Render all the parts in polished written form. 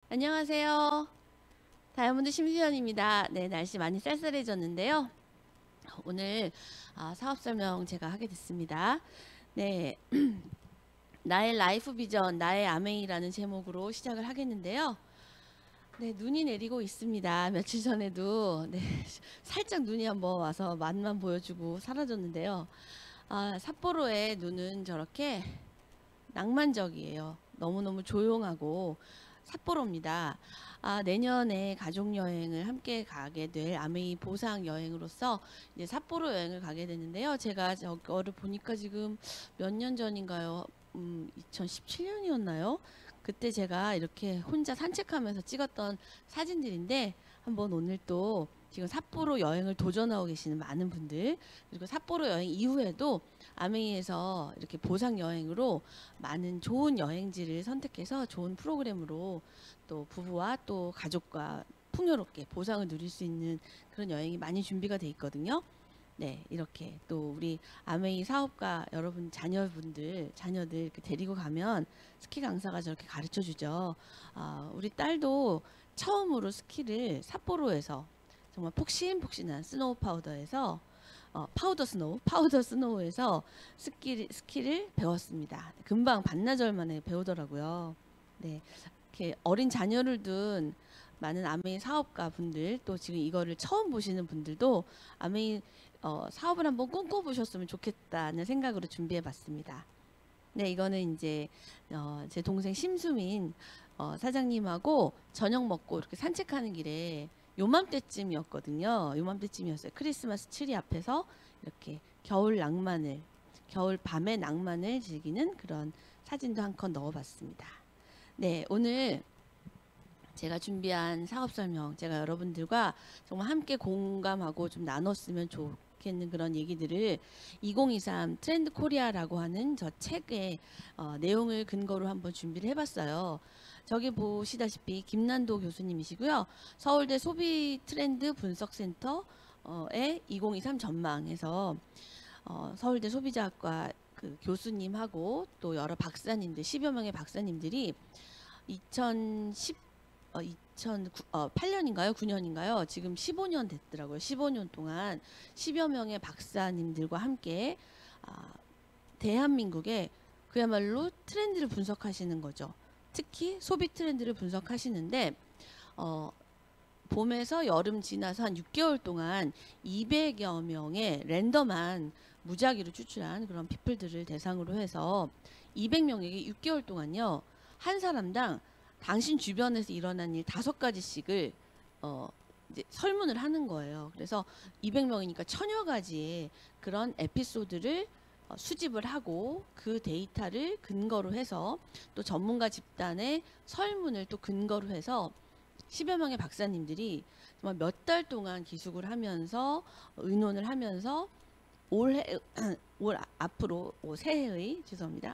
안녕하세요. 다이아몬드 심수연입니다. 네, 날씨 많이 쌀쌀해졌는데요. 오늘 사업 설명 제가 하게 됐습니다. 네, 나의 라이프 비전, 나의 아메이라는 제목으로 시작을 하겠는데요. 네, 눈이 내리고 있습니다. 며칠 전에도 살짝 눈이 한번 와서 맛만 보여주고 사라졌는데요. 삿포로의 눈은 저렇게 낭만적이에요. 너무너무 조용하고 삿포로입니다. 내년에 가족여행을 함께 가게 될 아메이 보상 여행으로서 이제 삿포로 여행을 가게 됐는데요. 제가 저거를 보니까 지금 몇 년 전인가요? 2017년이었나요? 그때 제가 이렇게 혼자 산책하면서 찍었던 사진들인데 한번 오늘 또 지금 삿포로 여행을 도전하고 계시는 많은 분들, 그리고 삿포로 여행 이후에도 아메이에서 이렇게 보상 여행으로 많은 좋은 여행지를 선택해서 좋은 프로그램으로 또 부부와 또 가족과 풍요롭게 보상을 누릴 수 있는 그런 여행이 많이 준비가 돼 있거든요. 네, 이렇게 또 우리 아메이 사업가 여러분 자녀들 이렇게 데리고 가면 스키 강사가 저렇게 가르쳐 주죠. 우리 딸도 처음으로 스키를 삿포로에서 정말 폭신폭신한 스노우 파우더에서 파우더 스노우에서 스키를 배웠습니다. 금방 반나절 만에 배우더라고요. 네, 이렇게 어린 자녀를 둔 많은 아메이 사업가 분들, 또 지금 이거를 처음 보시는 분들도 아메이 사업을 한번 꿈꿔보셨으면 좋겠다는 생각으로 준비해봤습니다. 네, 이거는 이제 제 동생 심수민 사장님하고 저녁 먹고 이렇게 산책하는 길에 요맘때쯤이었거든요. 요맘때쯤이었어요. 크리스마스 트리 앞에서 이렇게 겨울 밤의 낭만을 즐기는 그런 사진도 한 컷 넣어봤습니다. 네, 오늘 제가 준비한 사업 설명, 제가 여러분들과 정말 함께 공감하고 좀 나눴으면 좋겠는 그런 얘기들을 2023 트렌드 코리아라고 하는 저 책의 내용을 근거로 한번 준비를 해봤어요. 저기 보시다시피 김난도 교수님이시고요. 서울대 소비 트렌드 분석센터의 2023 전망에서 서울대 소비자학과 그 교수님하고 또 여러 박사님들, 10여 명의 박사님들이 2008년인가요? 9년인가요? 지금 15년 됐더라고요. 15년 동안 10여 명의 박사님들과 함께 대한민국의 그야말로 트렌드를 분석하시는 거죠. 특히 소비 트렌드를 분석하시는데 봄에서 여름 지나서 한 6개월 동안 200여 명의 랜덤한 무작위로 추출한 그런 피플들을 대상으로 해서 200명에게 6개월 동안요. 한 사람당 당신 주변에서 일어난 일 5가지씩을 이제 설문을 하는 거예요. 그래서 200명이니까 1000여 가지의 그런 에피소드를 수집을 하고 그 데이터를 근거로 해서 또 전문가 집단의 설문을 또 근거로 해서 10여 명의 박사님들이 정말 몇 달 동안 기숙을 하면서 의논을 하면서 올 앞으로 새해의 죄송합니다.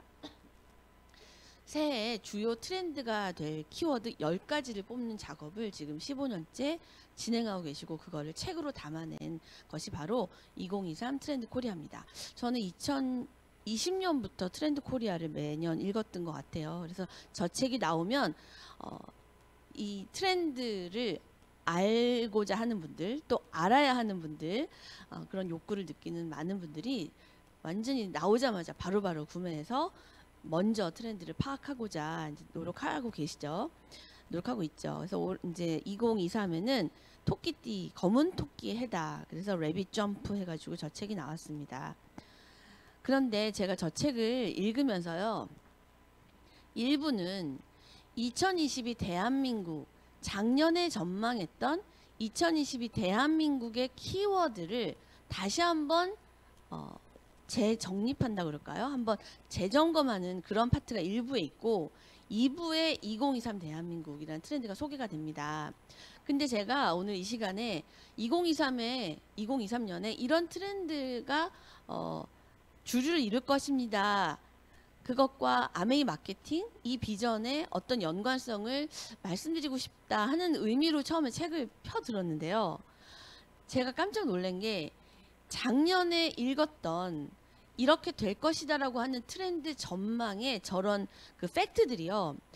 새해 주요 트렌드가 될 키워드 10가지를 뽑는 작업을 지금 15년째 진행하고 계시고 그거를 책으로 담아낸 것이 바로 2023 트렌드 코리아입니다. 저는 2020년부터 트렌드 코리아를 매년 읽었던 것 같아요. 그래서 저 책이 나오면 이 트렌드를 알고자 하는 분들, 또 알아야 하는 분들, 그런 욕구를 느끼는 많은 분들이 완전히 나오자마자 바로바로 구매해서 먼저 트렌드를 파악하고자 이제 노력하고 계시죠. 노력하고 있죠. 그래서 이제 2023에는 토끼띠, 검은 토끼의 해다. 그래서 레빗 점프 해가지고 저 책이 나왔습니다. 그런데 제가 저 책을 읽으면서요. 일부는 2022 대한민국, 작년에 전망했던 2022 대한민국의 키워드를 다시 한번 재정립한다 그럴까요? 한번 재점검하는 그런 파트가 1부에 있고 2부에 2023 대한민국이라는 트렌드가 소개가 됩니다. 근데 제가 오늘 이 시간에 2023년에 이런 트렌드가 주류를 이룰 것입니다. 그것과 아메이 마케팅, 이 비전의 어떤 연관성을 말씀드리고 싶다 하는 의미로 처음에 책을 펴들었는데요. 제가 깜짝 놀란 게 작년에 읽었던 이렇게 될 것이다라고 하는 트렌드 전망의 저런 그 팩트들이요.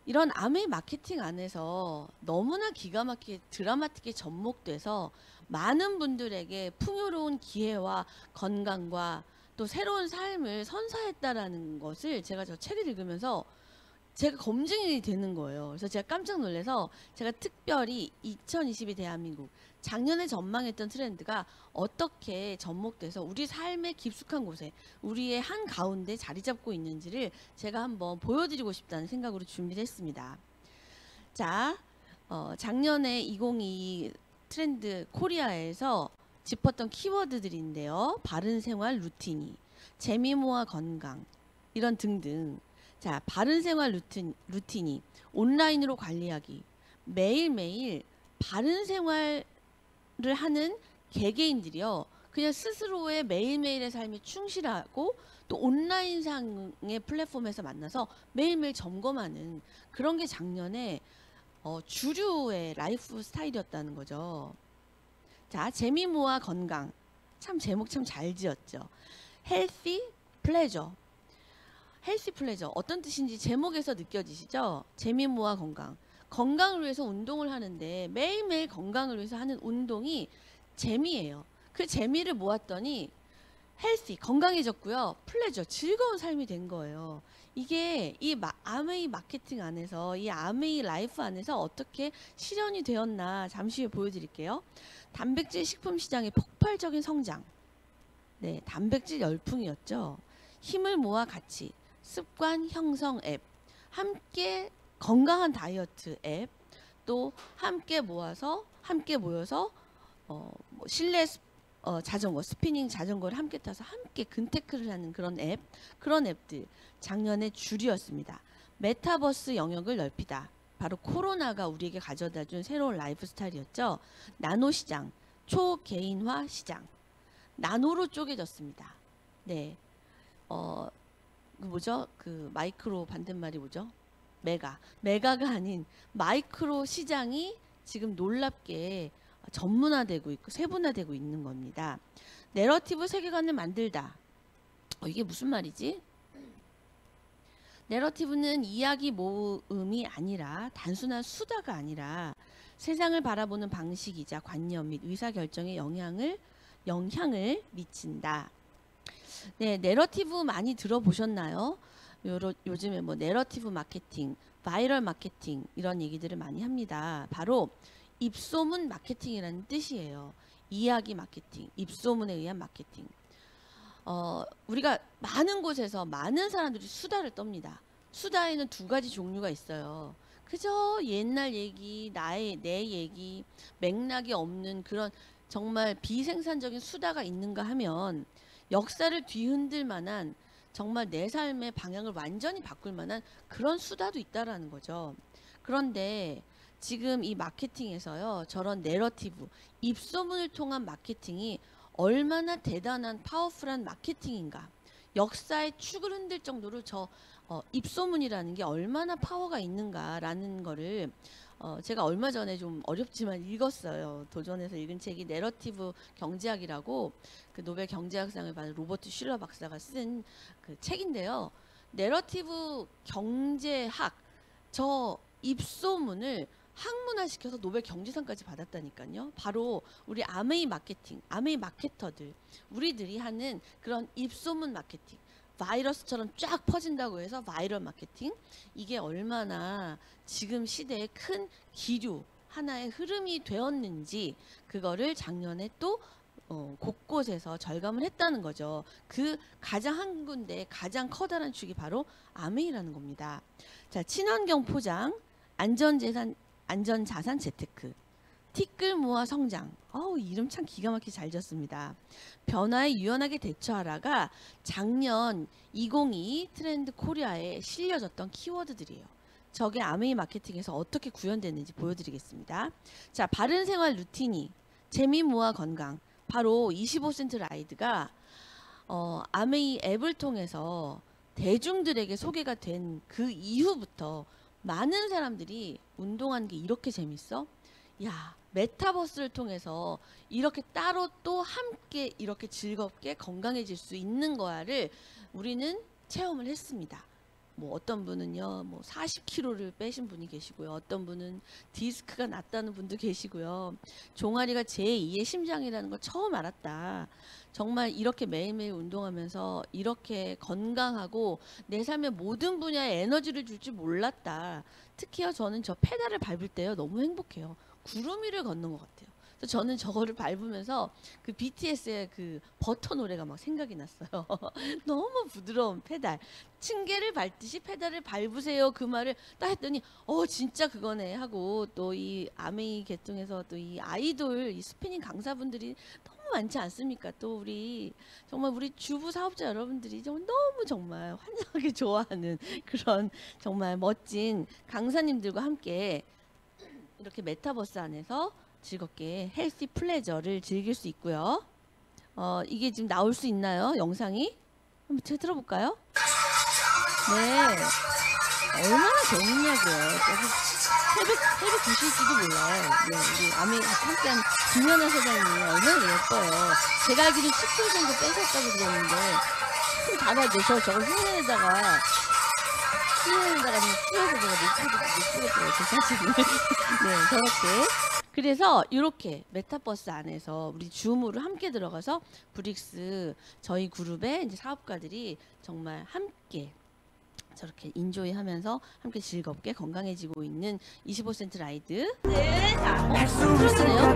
이런 아메이 마케팅 안에서 너무나 기가 막히게 드라마틱하게 접목돼서 많은 분들에게 풍요로운 기회와 건강과 또 새로운 삶을 선사했다라는 것을 제가 저 책을 읽으면서 제가 검증이 되는 거예요. 그래서 제가 깜짝 놀라서 제가 특별히 2022 대한민국 작년에 전망했던 트렌드가 어떻게 접목돼서 우리 삶의 깊숙한 곳에 우리의 한 가운데 자리 잡고 있는지를 제가 한번 보여드리고 싶다는 생각으로 준비를 했습니다. 자, 작년에 2022 트렌드 코리아에서 짚었던 키워드들인데요. 바른 생활 루틴이, 재미모아 건강, 이런 등등. 자, 바른 생활 루틴이 온라인으로 관리하기. 매일매일 바른 생활을 하는 개개인들이요. 그냥 스스로의 매일매일의 삶에 충실하고 또 온라인상의 플랫폼에서 만나서 매일매일 점검하는 그런 게 작년에 주류의 라이프 스타일이었다는 거죠. 자, 재미모아 건강. 참 제목 참 잘 지었죠. 헬시 플레저. 헬시 플레저 어떤 뜻인지 제목에서 느껴지시죠? 재미모아 건강. 건강을 위해서 운동을 하는데 매일매일 건강을 위해서 하는 운동이 재미예요. 그 재미를 모았더니 헬시 건강해졌고요. 플레저 즐거운 삶이 된 거예요. 이게 이 아메이 마케팅 안에서 이 아메이 라이프 안에서 어떻게 실현이 되었나 잠시 후에 보여드릴게요. 단백질 식품 시장의 폭발적인 성장. 네, 단백질 열풍이었죠. 힘을 모아 같이 습관 형성 앱, 함께 건강한 다이어트 앱, 또 함께 모여서 뭐 실내 자전거, 스피닝 자전거를 함께 타서 함께 근태크를 하는 그런 앱들 작년에 줄이었습니다. 메타버스 영역을 넓히다. 바로 코로나가 우리에게 가져다준 새로운 라이프 스타일이었죠. 나노 시장, 초개인화 시장. 나노로 쪼개졌습니다. 네. 뭐죠? 그 마이크로 반대말이 뭐죠? 메가가 아닌 마이크로 시장이 지금 놀랍게 전문화되고 있고 세분화되고 있는 겁니다. 내러티브 세계관을 만들다. 이게 무슨 말이지? 내러티브는 이야기 모음이 아니라 단순한 수다가 아니라 세상을 바라보는 방식이자 관념 및 의사결정에 영향을 미친다. 네, 내러티브 많이 들어보셨나요? 요즘에 뭐 내러티브 마케팅, 바이럴 마케팅 이런 얘기들을 많이 합니다. 바로 입소문 마케팅이라는 뜻이에요. 이야기 마케팅, 입소문에 의한 마케팅. 우리가 많은 곳에서 많은 사람들이 수다를 떱니다. 수다에는 두 가지 종류가 있어요. 그저 옛날 얘기, 내 얘기, 맥락이 없는 그런 정말 비생산적인 수다가 있는가 하면 역사를 뒤흔들 만한 정말 내 삶의 방향을 완전히 바꿀 만한 그런 수다도 있다라는 거죠. 그런데 지금 이 마케팅에서요, 저런 내러티브, 입소문을 통한 마케팅이 얼마나 대단한 파워풀한 마케팅인가. 역사의 축을 흔들 정도로 입소문이라는 게 얼마나 파워가 있는가라는 거를 제가 얼마 전에 좀 어렵지만 읽었어요. 도전해서 읽은 책이 내러티브 경제학이라고 그 노벨 경제학상을 받은 로버트 슐러 박사가 쓴 그 책인데요. 내러티브 경제학, 저 입소문을 학문화시켜서 노벨 경제상까지 받았다니까요. 바로 우리 아메이 마케터들, 우리들이 하는 그런 입소문 마케팅, 바이러스처럼 쫙 퍼진다고 해서 바이럴 마케팅, 이게 얼마나 지금 시대의 큰 기류, 하나의 흐름이 되었는지 그거를 작년에 또 곳곳에서 절감을 했다는 거죠. 그 가장 한 군데 가장 커다란 축이 바로 아메이라는 겁니다. 자, 친환경 포장, 안전자산 재테크, 티끌 모아 성장. 이름 참 기가 막히게 잘 지었습니다. 변화에 유연하게 대처하라가 작년 2022 트렌드 코리아에 실려졌던 키워드들이에요. 저게 아메이 마케팅에서 어떻게 구현됐는지 보여드리겠습니다. 자, 바른 생활 루틴이, 재미 모아 건강. 바로 25센트 라이드가 아메이 앱을 통해서 대중들에게 소개가 된 그 이후부터 많은 사람들이 운동하는 게 이렇게 재밌어? 야, 메타버스를 통해서 이렇게 따로 또 함께 이렇게 즐겁게 건강해질 수 있는 거야를 우리는 체험을 했습니다. 뭐 어떤 분은요 뭐 40kg를 빼신 분이 계시고요. 어떤 분은 디스크가 났다는 분도 계시고요. 종아리가 제2의 심장이라는 걸 처음 알았다. 정말 이렇게 매일매일 운동하면서 이렇게 건강하고 내 삶의 모든 분야에 에너지를 줄 줄 몰랐다. 특히요 저는 저 페달을 밟을 때요 너무 행복해요. 구름 위를 걷는 것 같아요. 그래서 저는 저거를 밟으면서 그 BTS의 그 버터 노래가 막 생각이 났어요. 너무 부드러운 페달. 층계를 밟듯이 페달을 밟으세요. 그 말을 딱 했더니 진짜 그거네 하고, 또 이 아메이 계통에서 또 이 아이돌 이 스피닝 강사분들이 너무 많지 않습니까? 또 우리 정말 우리 주부 사업자 여러분들이 정말 너무 정말 환장하게 좋아하는 그런 정말 멋진 강사님들과 함께 이렇게 메타버스 안에서 즐겁게 헬시 플레저를 즐길 수 있고요. 이게 지금 나올 수 있나요? 영상이? 한번 제가 들어볼까요? 네. 얼마나 재밌냐고요. 새벽 2시일지도 몰라요. 네, 우리 아메 함께한 김연아 사장님이 얼마나 예뻐요. 제가 알기로 10kg 정도 빼셨다고 들었는데, 좀 달아줘서 저걸 흉내내다가 그냥 풀어서 제가 못 보겠더라고요. 제 사진을. 네, 저렇게. 그래서 이렇게 메타버스 안에서 우리 줌으로 함께 들어가서 브릭스 저희 그룹의 이제 사업가들이 정말 함께 저렇게 인조이하면서 함께 즐겁게 건강해지고 있는 25센트 라이드. 네, 자, 들었어요.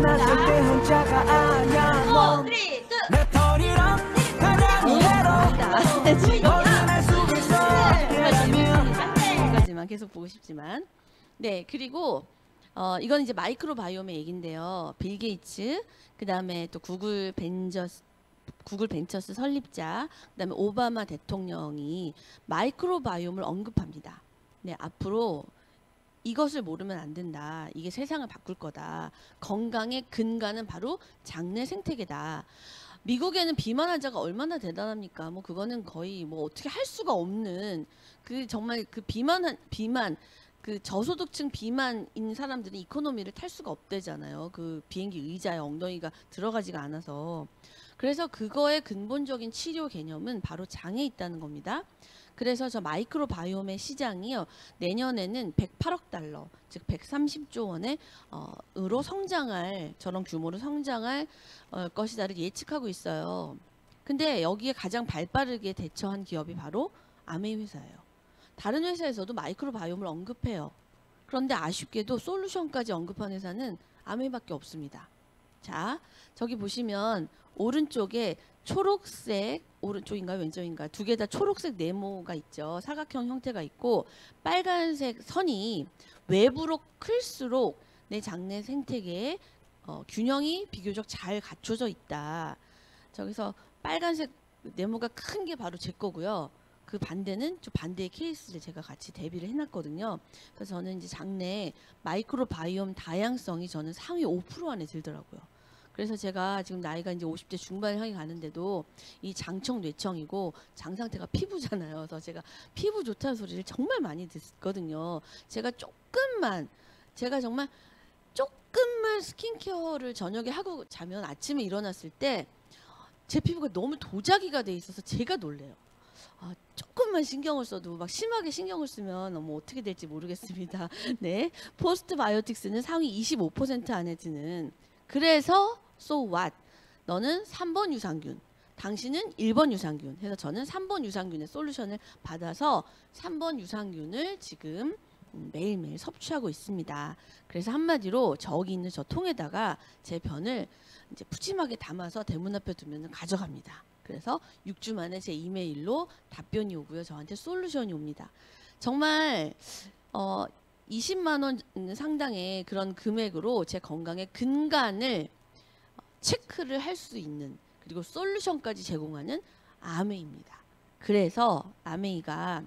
여기까지만 계속 보고 싶지만, 네, 그리고 이건 이제 마이크로 바이옴의 얘긴데요. 빌 게이츠, 그 다음에 또 구글 벤처스 설립자, 그 다음에 오바마 대통령이 마이크로 바이옴을 언급합니다. 네, 앞으로 이것을 모르면 안 된다. 이게 세상을 바꿀 거다. 건강의 근간은 바로 장내 생태계다. 미국에는 비만 환자가 얼마나 대단합니까? 뭐 그거는 거의 뭐 어떻게 할 수가 없는, 그 정말 그 비만 그 저소득층 비만인 사람들은 이코노미를 탈 수가 없대잖아요. 그 비행기 의자에 엉덩이가 들어가지가 않아서. 그래서 그거의 근본적인 치료 개념은 바로 장에 있다는 겁니다. 그래서 저 마이크로 바이옴의 시장이요, 내년에는 108억 달러, 즉 130조 원의 으로 성장할, 저런 규모로 성장할 것이다를 예측하고 있어요. 근데 여기에 가장 발빠르게 대처한 기업이 바로 아메이 회사예요. 다른 회사에서도 마이크로 바이옴을 언급해요. 그런데 아쉽게도 솔루션까지 언급한 회사는 아메이밖에 없습니다. 자, 저기 보시면 오른쪽에 초록색, 오른쪽인가요 왼쪽인가요? 두 개 다 초록색 네모가 있죠. 사각형 형태가 있고 빨간색 선이 외부로 클수록 내 장내 생태계에 균형이 비교적 잘 갖춰져 있다. 저기서 빨간색 네모가 큰 게 바로 제 거고요. 그 반대는 저 반대의 케이스를 제가 같이 대비를 해놨거든요. 그래서 저는 이제 장내 마이크로 바이옴 다양성이 저는 상위 5% 안에 들더라고요. 그래서 제가 지금 나이가 이제 50대 중반을 향해 가는데도 이 장청 뇌청이고 장 상태가 피부잖아요. 그래서 제가 피부 좋다는 소리를 정말 많이 듣거든요. 제가 정말 조금만 스킨케어를 저녁에 하고 자면 아침에 일어났을 때 제 피부가 너무 도자기가 돼 있어서 제가 놀래요. 조금만 신경을 써도 막 심하게 신경을 쓰면 뭐 어떻게 될지 모르겠습니다. 네, 포스트 바이오틱스는 상위 25% 안에 드는, 그래서 so what? 너는 3번 유산균, 당신은 1번 유산균 해서 저는 3번 유산균의 솔루션을 받아서 3번 유산균을 지금 매일매일 섭취하고 있습니다. 그래서 한마디로 저기 있는 저 통에다가 제 변을 이제 푸짐하게 담아서 대문 앞에 두면 가져갑니다. 그래서 6주 만에 제 이메일로 답변이 오고요. 저한테 솔루션이 옵니다. 정말 20만 원 상당의 그런 금액으로 제 건강의 근간을 체크를 할 수 있는, 그리고 솔루션까지 제공하는 아메이입니다. 그래서 아메이가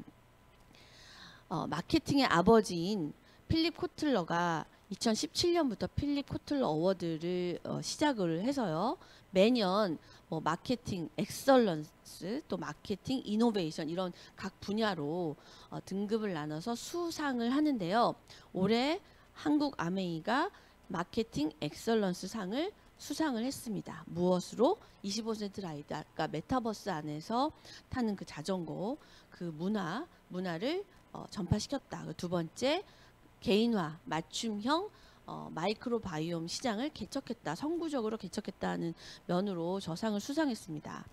마케팅의 아버지인 필립 코틀러가 2017년부터 필립 코틀러 어워드를 시작을 해서요, 매년 뭐 마케팅 엑설런스, 또 마케팅 이노베이션, 이런 각 분야로 등급을 나눠서 수상을 하는데요. 올해 한국 아메이가 마케팅 엑설런스 상을 수상을 했습니다. 무엇으로? 25센트 라이드, 아까 메타버스 안에서 타는 그 자전거, 그 문화, 문화를 전파시켰다. 두 번째, 개인화, 맞춤형 마이크로바이옴 시장을 개척했다. 선구적으로 개척했다는 면으로 저 상을 수상했습니다.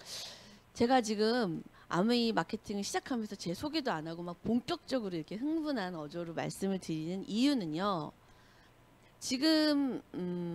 제가 지금 아메이 마케팅을 시작하면서 제 소개도 안 하고 막 본격적으로 이렇게 흥분한 어조로 말씀을 드리는 이유는요. 지금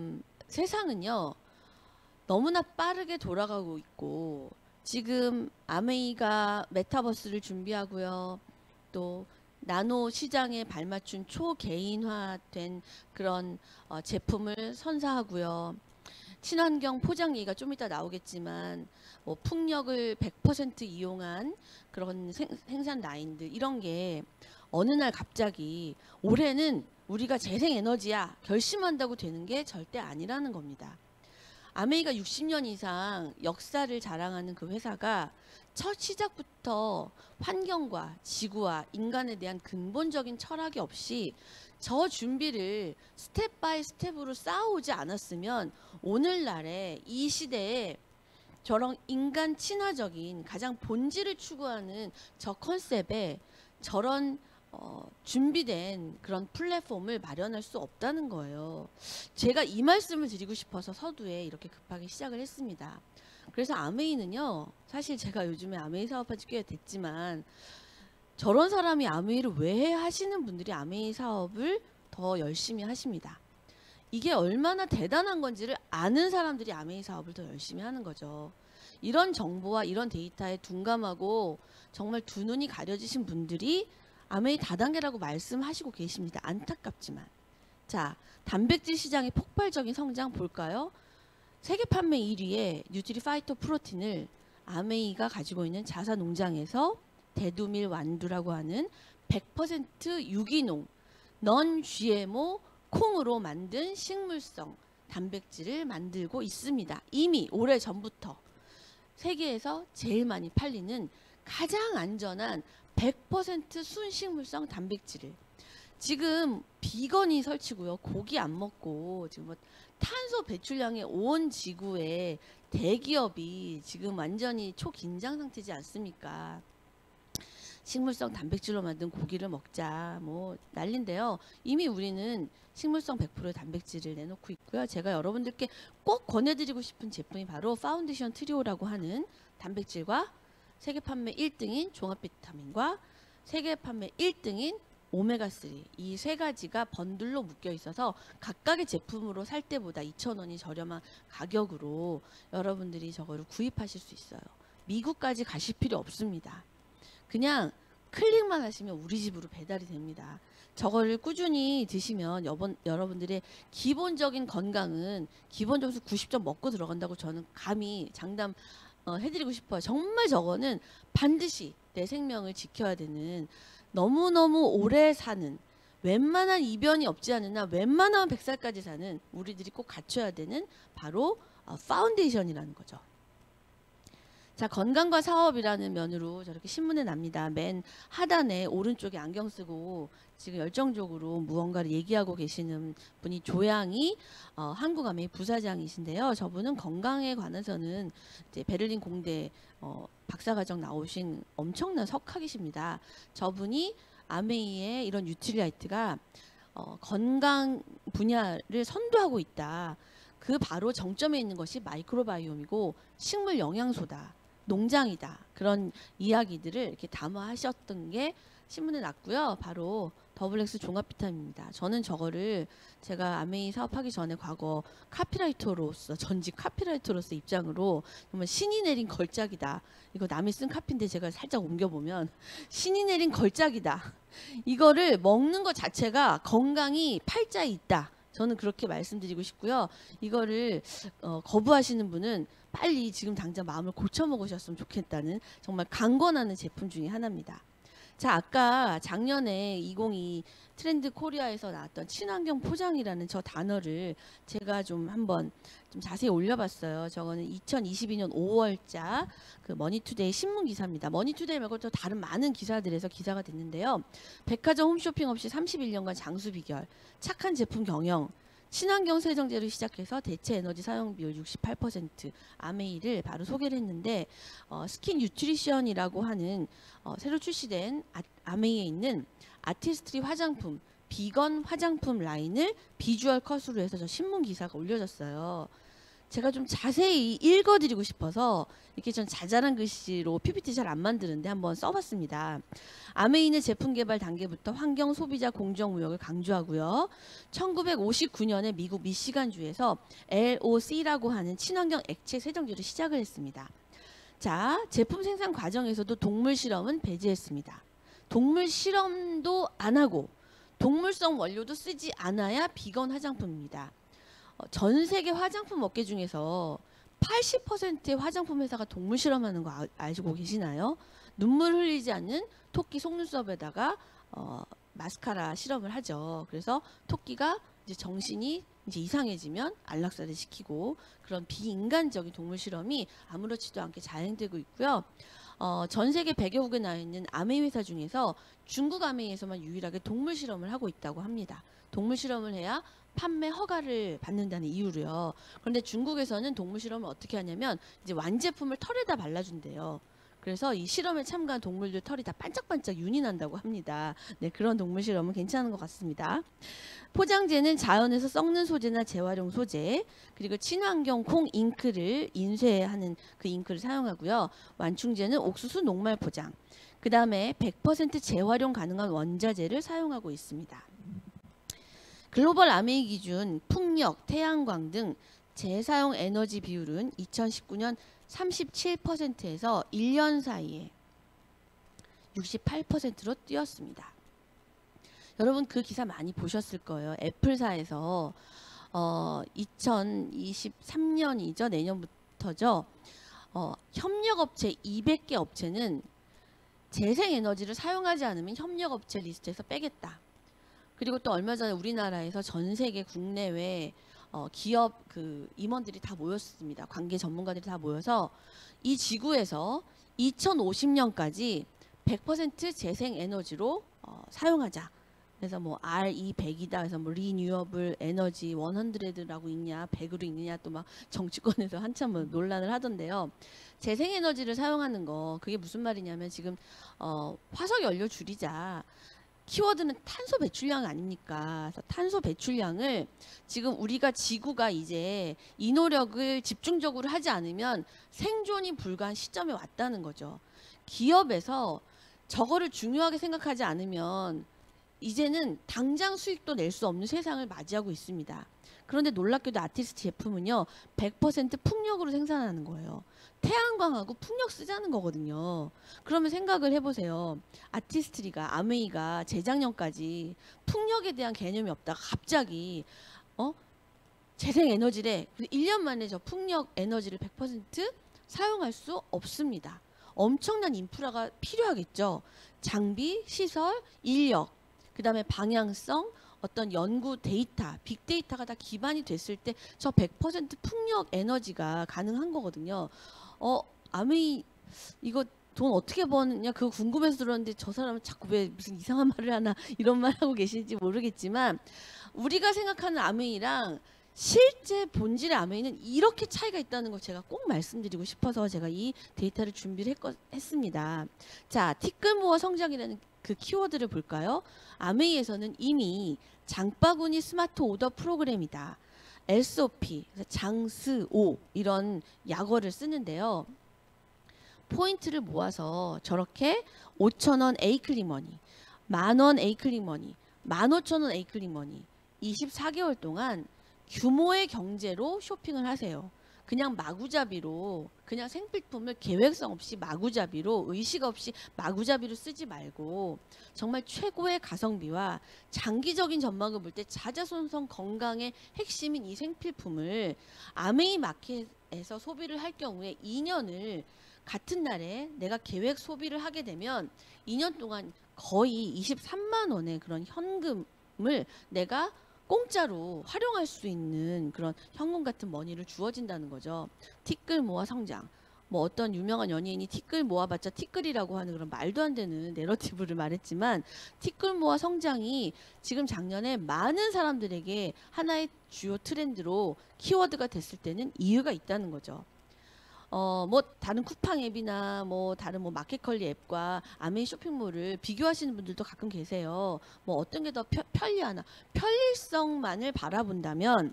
세상은요. 너무나 빠르게 돌아가고 있고 지금 아메이가 메타버스를 준비하고요. 또 나노 시장에 발맞춘 초개인화된 그런 제품을 선사하고요. 친환경 포장 얘기가 좀 이따 나오겠지만 뭐 풍력을 100% 이용한 그런 생산 라인들 이런 게 어느 날 갑자기 올해는 우리가 재생에너지야 결심한다고 되는 게 절대 아니라는 겁니다. 아메이가 60년 이상 역사를 자랑하는 그 회사가 첫 시작부터 환경과 지구와 인간에 대한 근본적인 철학이 없이 저 준비를 스텝 바이 스텝으로 쌓아오지 않았으면 오늘날의 이 시대에 저런 인간 친화적인 가장 본질을 추구하는 저 컨셉에 저런 준비된 그런 플랫폼을 마련할 수 없다는 거예요. 제가 이 말씀을 드리고 싶어서 서두에 이렇게 급하게 시작을 했습니다. 그래서 아메이는요. 사실 제가 요즘에 아메이 사업한 지 꽤 됐지만 저런 사람이 아메이를 왜 하시는 분들이 아메이 사업을 더 열심히 하십니다. 이게 얼마나 대단한 건지를 아는 사람들이 아메이 사업을 더 열심히 하는 거죠. 이런 정보와 이런 데이터에 둔감하고 정말 두 눈이 가려지신 분들이 아메이 다단계라고 말씀하시고 계십니다. 안타깝지만. 자, 단백질 시장의 폭발적인 성장 볼까요? 세계 판매 1위의 뉴트리 파이터 프로틴을 아메이가 가지고 있는 자사 농장에서 데두밀 완두라고 하는 100% 유기농 넌 GMO 콩으로 만든 식물성 단백질을 만들고 있습니다. 이미 오래 전부터 세계에서 제일 많이 팔리는 가장 안전한 100% 순식물성 단백질을 지금 비건이 설치고요. 고기 안 먹고 지금 뭐 탄소 배출량의 온 지구에 대기업이 지금 완전히 초긴장 상태지 않습니까? 식물성 단백질로 만든 고기를 먹자 뭐 난린데요. 이미 우리는 식물성 100%의 단백질을 내놓고 있고요. 제가 여러분들께 꼭 권해드리고 싶은 제품이 바로 파운데이션 트리오라고 하는 단백질과 세계 판매 1등인 종합 비타민과 세계 판매 1등인 오메가3 이 세 가지가 번들로 묶여 있어서 각각의 제품으로 살 때보다 2,000원이 저렴한 가격으로 여러분들이 저거를 구입하실 수 있어요. 미국까지 가실 필요 없습니다. 그냥 클릭만 하시면 우리 집으로 배달이 됩니다. 저거를 꾸준히 드시면 여러분들의 기본적인 건강은 기본 점수 90점 먹고 들어간다고 저는 감히 장담 해드리고 싶어요. 정말 저거는 반드시 내 생명을 지켜야 되는 너무너무 오래 사는 웬만한 이변이 없지 않은 한 웬만하면 100살까지 사는 우리들이 꼭 갖춰야 되는 바로 파운데이션이라는 거죠. 자, 건강과 사업이라는 면으로 저렇게 신문에 납니다. 맨 하단에 오른쪽에 안경 쓰고 지금 열정적으로 무언가를 얘기하고 계시는 분이 조양이 한국아메이 부사장이신데요. 저분은 건강에 관해서는 이제 베를린 공대 박사과정 나오신 엄청난 석학이십니다. 저분이 아메이의 이런 뉴트리라이트가 건강 분야를 선도하고 있다. 그 바로 정점에 있는 것이 마이크로바이옴이고 식물 영양소다. 농장이다. 그런 이야기들을 이렇게 담아하셨던 게 신문에 났고요. 바로 더블엑스 종합 비타민입니다. 저는 저거를 제가 아메이 사업하기 전에 과거 카피라이터로서 전직 카피라이터로서 입장으로 정말 신이 내린 걸작이다. 이거 남이 쓴 카피인데 제가 살짝 옮겨보면 신이 내린 걸작이다. 이거를 먹는 것 자체가 건강이 팔자에 있다. 저는 그렇게 말씀드리고 싶고요. 이거를 거부하시는 분은 빨리 지금 당장 마음을 고쳐 먹으셨으면 좋겠다는 정말 강권하는 제품 중에 하나입니다. 자, 아까 작년에 2022 트렌드 코리아에서 나왔던 친환경 포장이라는 저 단어를 제가 좀 한번 좀 자세히 올려봤어요. 저거는 2022년 5월자 그 머니투데이 신문 기사입니다. 머니투데이 말고 또 다른 많은 기사들에서 기사가 됐는데요. 백화점 홈쇼핑 없이 31년간 장수 비결, 착한 제품 경영, 친환경 세정제로 시작해서 대체 에너지 사용 비율 68% 아메이를 바로 소개를 했는데 스킨 뉴트리션이라고 하는 새로 출시된 아메이에 있는 아티스트리 화장품 비건 화장품 라인을 비주얼 컷으로 해서 저 신문 기사가 올려졌어요. 제가 좀 자세히 읽어드리고 싶어서 이렇게 전 자잘한 글씨로 PPT 잘 안 만드는데 한번 써봤습니다. 아메이는 제품 개발 단계부터 환경 소비자 공정무역을 강조하고요. 1959년에 미국 미시간주에서 LOC라고 하는 친환경 액체 세정제를 시작을 했습니다. 자, 제품 생산 과정에서도 동물 실험은 배제했습니다. 동물 실험도 안 하고 동물성 원료도 쓰지 않아야 비건 화장품입니다. 전 세계 화장품 업계 중에서 80%의 화장품 회사가 동물 실험하는 거 알고 계시나요? 눈물 흘리지 않는 토끼 속눈썹에다가 마스카라 실험을 하죠. 그래서 토끼가 이제 정신이 이제 이상해지면 안락사를 시키고 그런 비인간적인 동물 실험이 아무렇지도 않게 자행되고 있고요. 전 세계 100여 국에 나 있는 아메이 회사 중에서 중국 아메이에서만 유일하게 동물 실험을 하고 있다고 합니다. 동물 실험을 해야 판매 허가를 받는다는 이유로요. 그런데 중국에서는 동물 실험을 어떻게 하냐면 이제 완제품을 털에다 발라준대요. 그래서 이 실험에 참가한 동물들 털이 다 반짝반짝 윤이 난다고 합니다. 네, 그런 동물 실험은 괜찮은 것 같습니다. 포장재는 자연에서 썩는 소재나 재활용 소재, 그리고 친환경 콩 잉크를 인쇄하는 그 잉크를 사용하고요. 완충제는 옥수수 녹말 포장, 그 다음에 100% 재활용 가능한 원자재를 사용하고 있습니다. 글로벌 아메이 기준 풍력, 태양광 등 재사용 에너지 비율은 2019년 37%에서 1년 사이에 68%로 뛰었습니다. 여러분 그 기사 많이 보셨을 거예요. 애플사에서 2023년이죠. 내년부터죠. 협력업체 200개 업체는 재생에너지를 사용하지 않으면 협력업체 리스트에서 빼겠다. 그리고 또 얼마 전에 우리나라에서 전 세계 국내외 기업 그 임원들이 다 모였습니다. 관계 전문가들이 다 모여서 이 지구에서 2050년까지 100% 재생에너지로 사용하자. 그래서 뭐 RE100이다. 그래서 뭐 리뉴어블 에너지 100라고 읽냐, 100으로 읽느냐 또 막 정치권에서 한참 뭐 논란을 하던데요. 재생에너지를 사용하는 거 그게 무슨 말이냐면 지금 화석 연료 줄이자. 키워드는 탄소 배출량 아닙니까? 그래서 탄소 배출량을 지금 우리가 지구가 이제 이 노력을 집중적으로 하지 않으면 생존이 불가한 시점에 왔다는 거죠. 기업에서 저거를 중요하게 생각하지 않으면 이제는 당장 수익도 낼 수 없는 세상을 맞이하고 있습니다. 그런데 놀랍게도 아티스트 제품은요 100% 풍력으로 생산하는 거예요. 태양광하고 풍력 쓰자는 거거든요. 그러면 생각을 해보세요. 아티스트리가 아메이가 재작년까지 풍력에 대한 개념이 없다가 갑자기 재생에너지래. 1년 만에 저 풍력 에너지를 100% 사용할 수 없습니다. 엄청난 인프라가 필요하겠죠. 장비, 시설, 인력, 그 다음에 방향성, 어떤 연구 데이터, 빅데이터가 다 기반이 됐을 때 저 100% 풍력 에너지가 가능한 거거든요. 아메이 이거 돈 어떻게 버느냐 그거 궁금해서 들었는데 저 사람은 자꾸 왜 무슨 이상한 말을 하나 이런 말 하고 계신지 모르겠지만 우리가 생각하는 아메이랑 실제 본질의 아메이는 이렇게 차이가 있다는 걸 제가 꼭 말씀드리고 싶어서 제가 이 데이터를 준비를 했습니다. 자, 티끌모아 성장이라는 그 키워드를 볼까요? 아메이에서는 이미 장바구니 스마트 오더 프로그램이다. SOP, 장스오 이런 약어를 쓰는데요. 포인트를 모아서 저렇게 5,000원 에이클릭머니, 10,000원 에이클릭머니, 15,000원 에이클릭머니 24개월 동안 규모의 경제로 쇼핑을 하세요. 그냥 마구잡이로 그냥 생필품을 계획성 없이 마구잡이로 의식 없이 마구잡이로 쓰지 말고 정말 최고의 가성비와 장기적인 전망을 볼 때 자자손손 건강의 핵심인 이 생필품을 아메이 마켓에서 소비를 할 경우에 2년을 같은 날에 내가 계획 소비를 하게 되면 2년 동안 거의 23만 원의 그런 현금을 내가 공짜로 활용할 수 있는 그런 현금 같은 머니를 주어진다는 거죠. 티끌 모아 성장. 뭐 어떤 유명한 연예인이 티끌 모아봤자 티끌이라고 하는 그런 말도 안 되는 내러티브를 말했지만 티끌 모아 성장이 지금 작년에 많은 사람들에게 하나의 주요 트렌드로 키워드가 됐을 때는 이유가 있다는 거죠. 뭐 다른 쿠팡 앱이나 뭐 다른 뭐 마켓컬리 앱과 아메이 쇼핑몰을 비교하시는 분들도 가끔 계세요. 뭐 어떤 게 더 편리하나? 편리성만을 바라본다면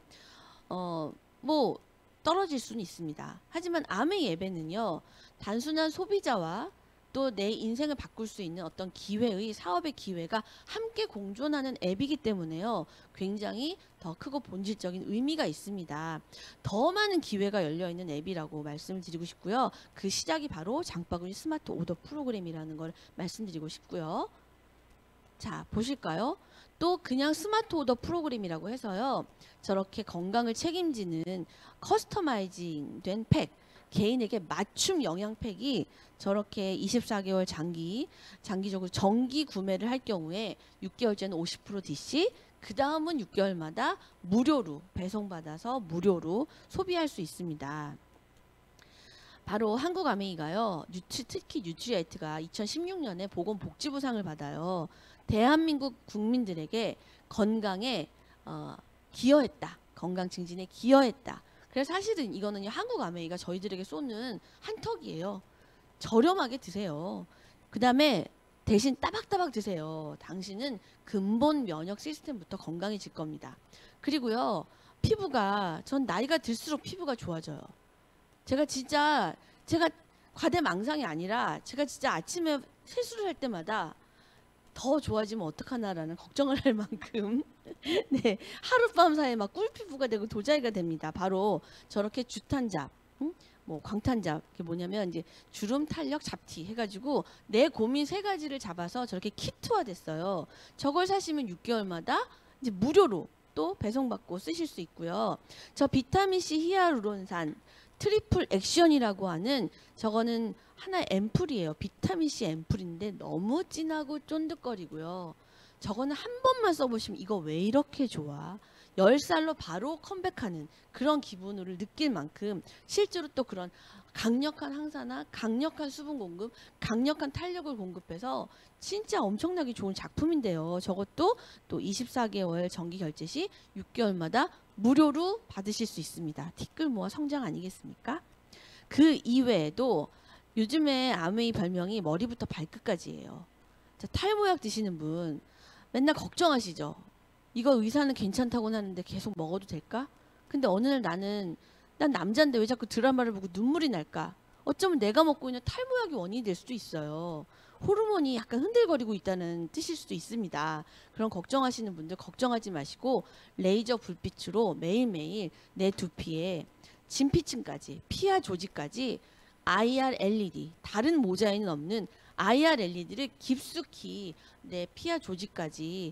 뭐 떨어질 수는 있습니다. 하지만 아메이 앱에는요, 단순한 소비자와 또 내 인생을 바꿀 수 있는 어떤 기회의 사업의 기회가 함께 공존하는 앱이기 때문에요, 굉장히 더 크고 본질적인 의미가 있습니다. 더 많은 기회가 열려 있는 앱이라고 말씀을 드리고 싶고요. 그 시작이 바로 장바구니 스마트 오더 프로그램이라는 걸 말씀드리고 싶고요. 자, 보실까요? 또 그냥 스마트 오더 프로그램이라고 해서요, 저렇게 건강을 책임지는 커스터마이징 된 팩, 개인에게 맞춤 영양팩이 저렇게 24개월 장기적으로 정기 구매를 할 경우에 6개월째는 50% DC, 그 다음은 6개월마다 무료로 배송받아서 무료로 소비할 수 있습니다. 바로 한국아메이가요, 특히 뉴트리에이트가 2016년에 보건복지부상을 받아요. 대한민국 국민들에게 건강에 기여했다. 건강 증진에 기여했다. 그래서 사실은 이거는 한국아메이가 저희들에게 쏘는 한턱이에요. 저렴하게 드세요. 그 다음에 대신 따박따박 드세요. 당신은 근본 면역 시스템부터 건강해질 겁니다. 그리고요, 피부가, 전 나이가 들수록 피부가 좋아져요. 제가 과대망상이 아니라 제가 진짜 아침에 세수를 할 때마다 더 좋아지면 어떡하나라는 걱정을 할 만큼 네, 하룻밤 사이에 막 꿀피부가 되고 도자기가 됩니다. 바로 저렇게 주탄잡, 뭐 광탄잡, 그게 뭐냐면 이제 주름, 탄력, 잡티 해가지고 내 고민 3가지를 잡아서 저렇게 키트화 됐어요. 저걸 사시면 6개월마다 이제 무료로 또 배송받고 쓰실 수 있고요. 저 비타민C 히알루론산 트리플 액션이라고 하는, 저거는 하나의 앰플이에요. 비타민C 앰플인데 너무 진하고 쫀득거리고요. 저거는 한 번만 써보시면 이거 왜 이렇게 좋아? 10살로 바로 컴백하는 그런 기분을 느낄 만큼 실제로 또 그런 강력한 항산화, 강력한 수분 공급, 강력한 탄력을 공급해서 진짜 엄청나게 좋은 작품인데요. 저것도 또 24개월 정기 결제 시 6개월마다 무료로 받으실 수 있습니다. 티끌 모아 성장 아니겠습니까? 그 이외에도 요즘에 아메이 별명이 머리부터 발끝까지예요. 자, 탈모약 드시는 분 맨날 걱정하시죠? 이거 의사는 괜찮다고 하는데 계속 먹어도 될까? 근데 어느 날 난 남자인데 왜 자꾸 드라마를 보고 눈물이 날까? 어쩌면 내가 먹고 있는 탈모약이 원인이 될 수도 있어요. 호르몬이 약간 흔들거리고 있다는 뜻일 수도 있습니다. 그런 걱정하시는 분들 걱정하지 마시고 레이저 불빛으로 매일매일 내 두피에 진피층까지, 피하 조직까지 IR LED, 다른 모자에는 없는 IR LED를 깊숙이 내 피하 조직까지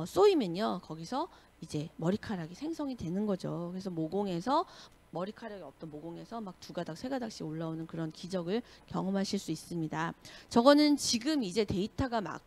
쏘이면요, 거기서 이제 머리카락이 생성이 되는 거죠. 그래서 모공에서, 머리카락이 없던 모공에서 막 2가닥, 3가닥씩 올라오는 그런 기적을 경험하실 수 있습니다. 저거는 지금 이제 데이터가 막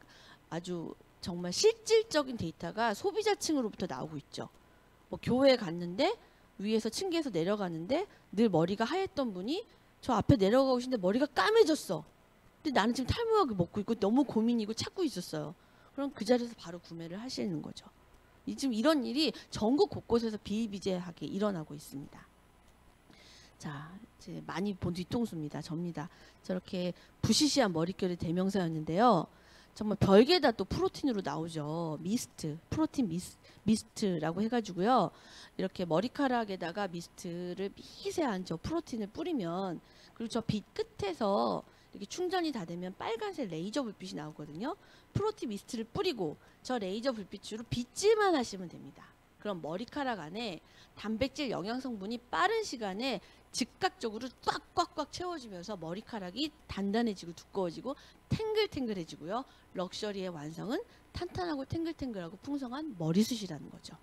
아주 정말 실질적인 데이터가 소비자층으로부터 나오고 있죠. 뭐 교회에 갔는데 위에서 층계에서 내려가는데 늘 머리가 하였던 분이 저 앞에 내려가고 계신데 머리가 까매졌어. 근데 나는 지금 탈모약을 먹고 있고 너무 고민이고 찾고 있었어요. 그럼 그 자리에서 바로 구매를 하시는 거죠. 지금 이런 일이 전국 곳곳에서 비일비재하게 일어나고 있습니다. 자, 이제 많이 본 뒤통수입니다. 접니다. 저렇게 부시시한 머릿결의 대명사였는데요. 정말 별개다 또 프로틴으로 나오죠. 미스트, 프로틴 미스트라고 해가지고요. 이렇게 머리카락에다가 미스트를 미세한 저 프로틴을 뿌리면, 그리고 저 빛 끝에서 이렇게 충전이 다 되면 빨간색 레이저 불빛이 나오거든요. 프로틴 미스트를 뿌리고 저 레이저 불빛으로 빗질만 하시면 됩니다. 그럼 머리카락 안에 단백질 영양 성분이 빠른 시간에 즉각적으로 꽉꽉꽉 채워지면서 머리카락이 단단해지고 두꺼워지고 탱글탱글해지고요. 럭셔리의 완성은 탄탄하고 탱글탱글하고 풍성한 머리숱이라는 거죠.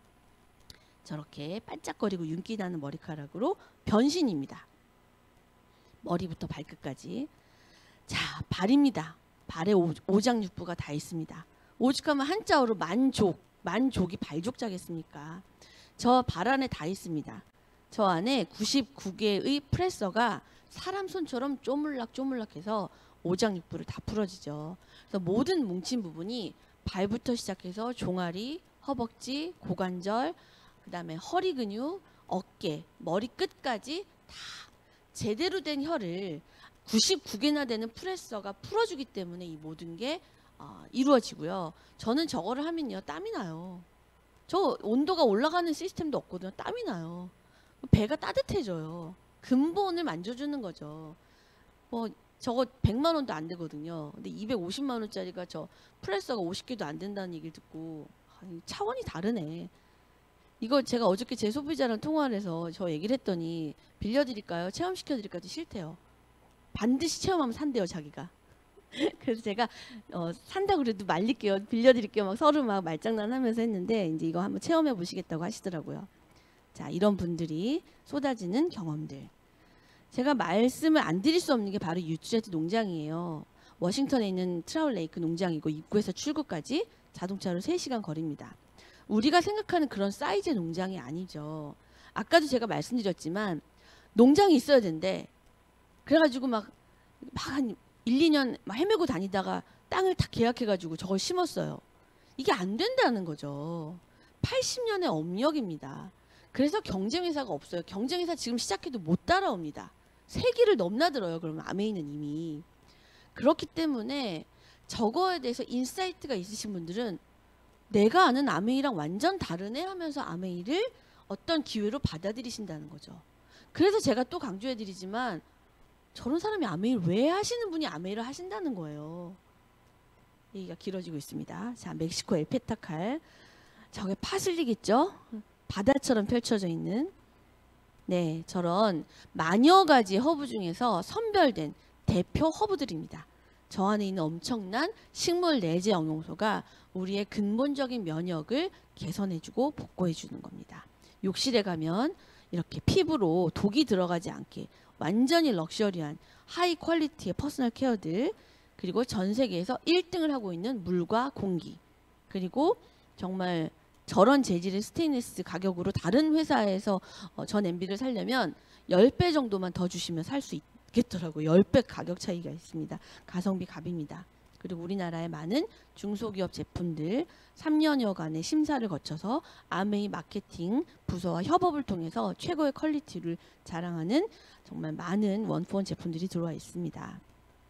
저렇게 반짝거리고 윤기 나는 머리카락으로 변신입니다. 머리부터 발끝까지. 자, 발입니다. 발에 오장육부가 다 있습니다. 오죽하면 한자어로 만족이 발족자겠습니까? 저 발 안에 다 있습니다. 저 안에 99개의 프레서가 사람 손처럼 쪼물락쪼물락해서 오장육부를 다 풀어지죠. 그래서 모든 뭉친 부분이 발부터 시작해서 종아리, 허벅지, 고관절, 그 다음에 허리 근육, 어깨, 머리 끝까지 다 제대로 된 혀를 99개나 되는 프레서가 풀어주기 때문에 이 모든 게 이루어지고요. 저는 저거를 하면요 땀이 나요. 저 온도가 올라가는 시스템도 없거든요. 땀이 나요. 배가 따뜻해져요. 근본을 만져주는 거죠. 뭐 저거 100만 원도 안 되거든요. 근데 250만 원짜리가 저 프레서가 50개도 안 된다는 얘기를 듣고 차원이 다르네. 이거 제가 어저께 제 소비자랑 통화를 해서 저 얘기를 했더니 빌려드릴까요? 체험시켜드릴까요? 싫대요. 반드시 체험하면 산대요 자기가. 그래서 제가 산다 그래도 말릴게요. 빌려드릴게요. 막 서로 막 말장난하면서 했는데 이제 이거 한번 체험해 보시겠다고 하시더라고요. 자, 이런 분들이 쏟아지는 경험들. 제가 말씀을 안 드릴 수 없는 게 바로 유트제트 농장이에요. 워싱턴에 있는 트라울 레이크 농장이고 입구에서 출구까지 자동차로 3시간 거리입니다. 우리가 생각하는 그런 사이즈의 농장이 아니죠. 아까도 제가 말씀드렸지만 농장이 있어야 된대. 그래가지고 막 한 1, 2년 막 헤매고 다니다가 땅을 다 계약해가지고 저걸 심었어요. 이게 안 된다는 거죠. 80년의 업력입니다. 그래서 경쟁회사가 없어요. 경쟁회사 지금 시작해도 못 따라옵니다. 세기를 넘나들어요. 그러면 아메이는 이미. 그렇기 때문에 저거에 대해서 인사이트가 있으신 분들은 내가 아는 아메이랑 완전 다르네 하면서 아메이를 어떤 기회로 받아들이신다는 거죠. 그래서 제가 또 강조해드리지만 저런 사람이 아메이를 왜 하시는 분이 아메이를 하신다는 거예요. 얘기가 길어지고 있습니다. 자, 멕시코 엘페타칼. 저게 파슬리겠죠? 바다처럼 펼쳐져 있는 네, 저런 만여 가지 허브 중에서 선별된 대표 허브들입니다. 저 안에 있는 엄청난 식물 내재 영양소가 우리의 근본적인 면역을 개선해주고 복구해주는 겁니다. 욕실에 가면 이렇게 피부로 독이 들어가지 않게 완전히 럭셔리한 하이 퀄리티의 퍼스널 케어들, 그리고 전 세계에서 1등을 하고 있는 물과 공기, 그리고 정말 저런 재질의 스테인리스 가격으로 다른 회사에서 저 냄비를 사려면 10배 정도만 더 주시면 살 수 있겠더라고요. 10배 가격 차이가 있습니다. 가성비 갑입니다. 그리고 우리나라의 많은 중소기업 제품들 3년여간의 심사를 거쳐서 아메이 마케팅 부서와 협업을 통해서 최고의 퀄리티를 자랑하는 정말 많은 원포원 제품들이 들어와 있습니다.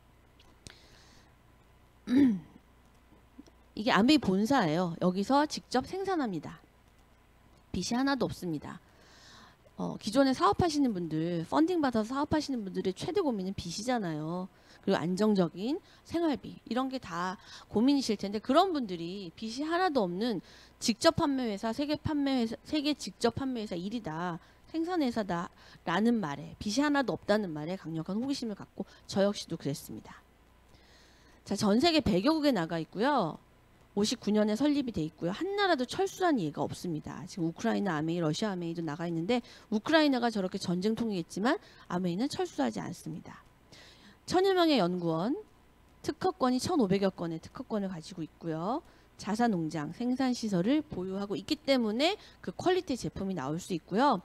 이게 아메이 본사예요. 여기서 직접 생산합니다. 빚이 하나도 없습니다. 기존에 사업하시는 분들, 펀딩 받아서 사업하시는 분들의 최대 고민은 빚이잖아요. 그리고 안정적인 생활비, 이런 게 다 고민이실 텐데, 그런 분들이 빚이 하나도 없는 직접 판매회사, 세계 직접 판매회사 1위다, 생산회사다 라는 말에, 빚이 하나도 없다는 말에 강력한 호기심을 갖고 저 역시도 그랬습니다. 자, 전 세계 100여국에 나가 있고요. 59년에 설립이 돼 있고요. 한 나라도 철수한 예가 없습니다. 지금 우크라이나 아메이, 러시아 아메이도 나가 있는데, 우크라이나가 저렇게 전쟁통이겠지만 아메이는 철수하지 않습니다. 1000여 명의 연구원, 특허권이 1500여 건의 특허권을 가지고 있고요. 자사농장, 생산시설을 보유하고 있기 때문에 그 퀄리티 제품이 나올 수 있고요.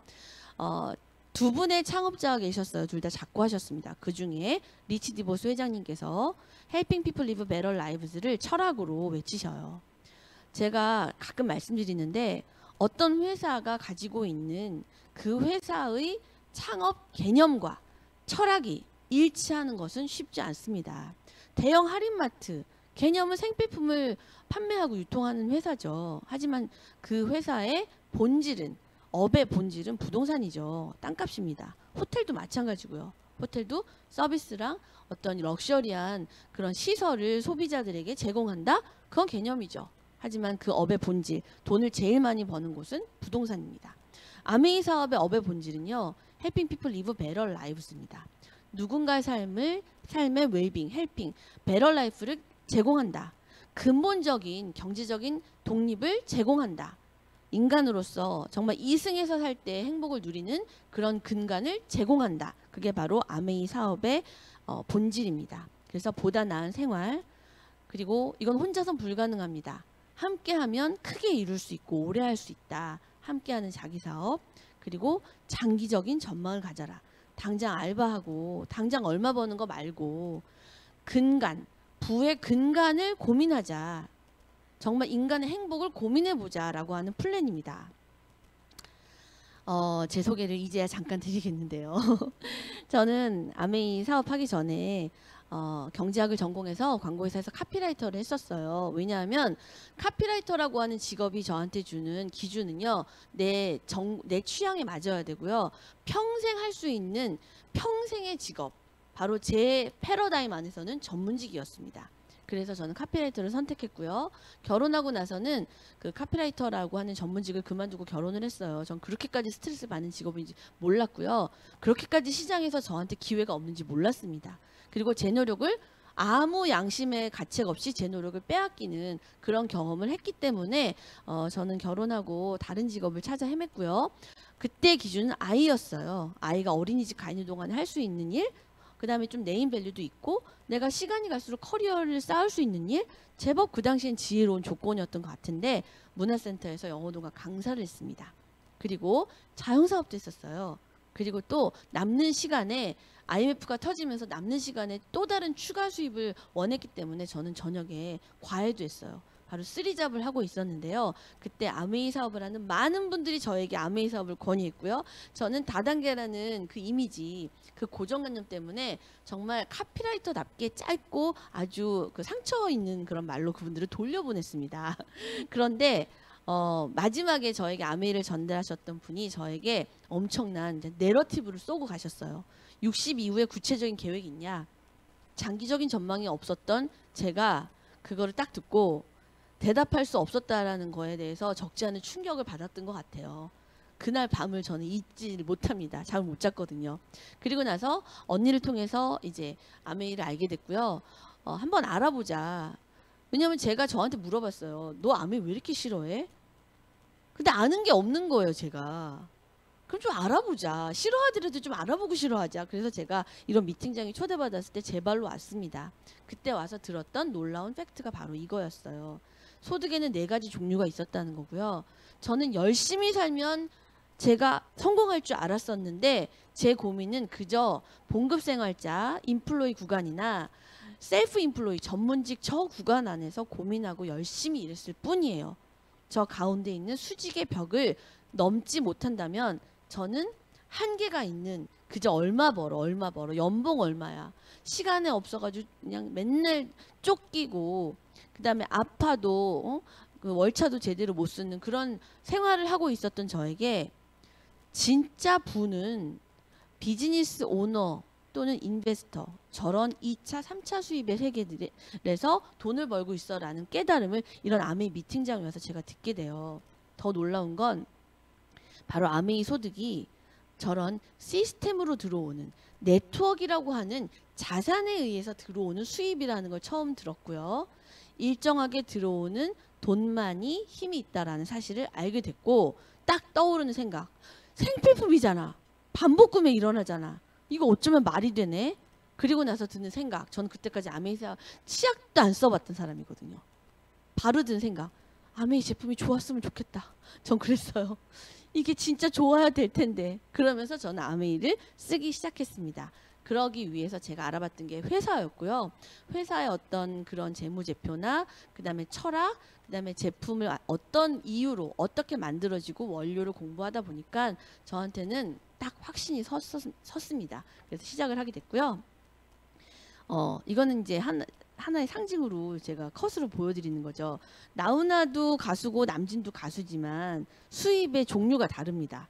두 분의 창업자가 계셨어요. 둘 다 작고 하셨습니다. 그 중에 리치 디보스 회장님께서 Helping People Live Better Lives를 철학으로 외치셔요. 제가 가끔 말씀드리는데, 어떤 회사가 가지고 있는 그 회사의 창업 개념과 철학이 일치하는 것은 쉽지 않습니다. 대형 할인마트, 개념은 생필품을 판매하고 유통하는 회사죠. 하지만 그 회사의 본질은, 업의 본질은 부동산이죠. 땅값입니다. 호텔도 마찬가지고요. 호텔도 서비스랑 어떤 럭셔리한 그런 시설을 소비자들에게 제공한다? 그건 개념이죠. 하지만 그 업의 본질, 돈을 제일 많이 버는 곳은 부동산입니다. 아메이 사업의 업의 본질은요, Helping People Live Better Lives입니다. 누군가의 삶의 웰빙, 헬핑, 베터 라이프를 제공한다. 근본적인 경제적인 독립을 제공한다. 인간으로서 정말 이승에서 살 때 행복을 누리는 그런 근간을 제공한다. 그게 바로 아메이 사업의 본질입니다. 그래서 보다 나은 생활, 그리고 이건 혼자선 불가능합니다. 함께하면 크게 이룰 수 있고 오래 할 수 있다. 함께하는 자기 사업, 그리고 장기적인 전망을 가져라. 당장 알바하고 당장 얼마 버는 거 말고 근간, 부의 근간을 고민하자. 정말 인간의 행복을 고민해보자라고 하는 플랜입니다. 제 소개를 이제야 잠깐 드리겠는데요. 저는 아메이 사업하기 전에 경제학을 전공해서 광고회사에서 카피라이터를 했었어요. 왜냐하면 카피라이터라고 하는 직업이 저한테 주는 기준은요, 내 취향에 맞아야 되고요, 평생 할 수 있는 평생의 직업, 바로 제 패러다임 안에서는 전문직이었습니다. 그래서 저는 카피라이터를 선택했고요. 결혼하고 나서는 그 카피라이터라고 하는 전문직을 그만두고 결혼을 했어요. 전 그렇게까지 스트레스 받는 직업인지 몰랐고요. 그렇게까지 시장에서 저한테 기회가 없는지 몰랐습니다. 그리고 제 노력을 아무 양심의 가책 없이 제 노력을 빼앗기는 그런 경험을 했기 때문에 저는 결혼하고 다른 직업을 찾아 헤맸고요. 그때 기준은 아이였어요. 아이가 어린이집 가 있는 동안에 할 수 있는 일, 그 다음에 좀 네임밸류도 있고 내가 시간이 갈수록 커리어를 쌓을 수 있는 일, 제법 그 당시엔 지혜로운 조건이었던 것 같은데 문화센터에서 영어동화 강사를 했습니다. 그리고 자영사업도 했었어요. 그리고 또 남는 시간에 IMF가 터지면서 남는 시간에 또 다른 추가 수입을 원했기 때문에 저는 저녁에 과외도 했어요. 바로 쓰리잡을 하고 있었는데요. 그때 아메이 사업을 하는 많은 분들이 저에게 아메이 사업을 권유했고요. 저는 다단계라는 그 이미지, 그 고정관념 때문에 정말 카피라이터답게 짧고 아주 그 상처 있는 그런 말로 그분들을 돌려보냈습니다. 그런데 마지막에 저에게 아메이를 전달하셨던 분이 저에게 엄청난 내러티브를 쏘고 가셨어요. 60 이후에 구체적인 계획이 있냐? 장기적인 전망이 없었던 제가 그거를 딱 듣고 대답할 수 없었다라는 거에 대해서 적지 않은 충격을 받았던 것 같아요. 그날 밤을 저는 잊지 못합니다. 잠을 못 잤거든요. 그리고 나서 언니를 통해서 이제 아메이를 알게 됐고요. 한번 알아보자. 왜냐면 제가 저한테 물어봤어요. 너 아메이 왜 이렇게 싫어해? 근데 아는 게 없는 거예요, 제가. 그럼 좀 알아보자. 싫어하더라도 좀 알아보고 싫어하자. 그래서 제가 이런 미팅장에 초대받았을 때 제 발로 왔습니다. 그때 와서 들었던 놀라운 팩트가 바로 이거였어요. 소득에는 4가지 종류가 있었다는 거고요. 저는 열심히 살면 제가 성공할 줄 알았었는데 제 고민은 그저 봉급생활자, 인플로이 구간이나 셀프 인플로이 전문직 저 구간 안에서 고민하고 열심히 일했을 뿐이에요. 저 가운데 있는 수직의 벽을 넘지 못한다면 저는 한계가 있는 그저 얼마 벌어 연봉 얼마야, 시간에 없어가지고 그냥 맨날 쫓기고 그 다음에 아파도 그 월차도 제대로 못 쓰는 그런 생활을 하고 있었던 저에게 진짜 부는 비즈니스 오너 또는 인베스터, 저런 2차, 3차 수입의 세계들에서 돈을 벌고 있어라는 깨달음을 이런 아메이 미팅장에 와서 제가 듣게 돼요. 더 놀라운 건 바로 아메이 소득이 저런 시스템으로 들어오는 네트워크라고 하는 자산에 의해서 들어오는 수입이라는 걸 처음 들었고요. 일정하게 들어오는 돈만이 힘이 있다라는 사실을 알게 됐고, 딱 떠오르는 생각. 생필품이잖아. 반복 구매 일어나잖아. 이거 어쩌면 말이 되네. 그리고 나서 드는 생각. 저는 그때까지 아메이 치약도 안 써봤던 사람이거든요. 바로 든 생각. 아메이 제품이 좋았으면 좋겠다. 전 그랬어요. 이게 진짜 좋아야 될 텐데. 그러면서 저는 아메이를 쓰기 시작했습니다. 그러기 위해서 제가 알아봤던 게 회사였고요. 회사의 어떤 그런 재무제표나 그다음에 철학, 그다음에 제품을 어떤 이유로 어떻게 만들어지고 원료를 공부하다 보니까 저한테는 딱 확신이 섰습니다. 그래서 시작을 하게 됐고요. 이거는 이제 하나의 상징으로 제가 컷으로 보여드리는 거죠. 나훈아도 가수고 남진도 가수지만 수입의 종류가 다릅니다.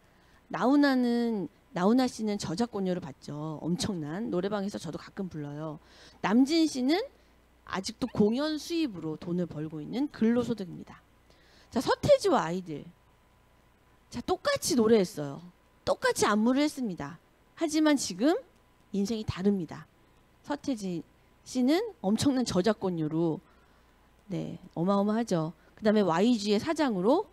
나훈아 씨는 저작권료를 받죠. 엄청난 노래방에서 저도 가끔 불러요. 남진 씨는 아직도 공연 수입으로 돈을 벌고 있는 근로소득입니다. 자, 서태지와 아이들. 자, 똑같이 노래했어요. 똑같이 안무를 했습니다. 하지만 지금 인생이 다릅니다. 서태지 씨는 엄청난 저작권료로, 네, 어마어마하죠. 그 다음에 YG의 사장으로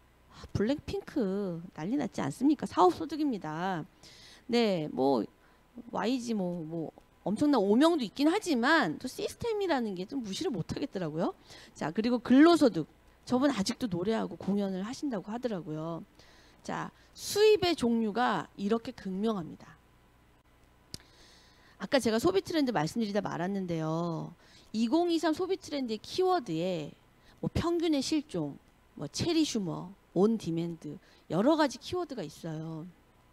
블랙핑크 난리 났지 않습니까? 사업소득입니다. 네, 뭐 YG 뭐 엄청난 오명도 있긴 하지만 또 시스템이라는 게 좀 무시를 못하겠더라고요. 자, 그리고 근로소득. 저분 아직도 노래하고 공연을 하신다고 하더라고요. 자, 수입의 종류가 이렇게 극명합니다. 아까 제가 소비 트렌드 말씀드리다 말았는데요. 2023 소비 트렌드의 키워드에 뭐 평균의 실종, 뭐 체리 슈머, 온 디맨드 여러 가지 키워드가 있어요.